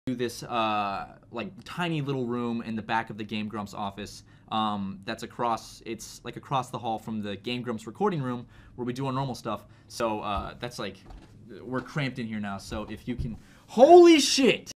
this like tiny little room in the back of the Game Grumps office. That's it's like across the hall from the Game Grumps recording room where we do our normal stuff. So that's like, we're cramped in here now. So if you can, holy shit!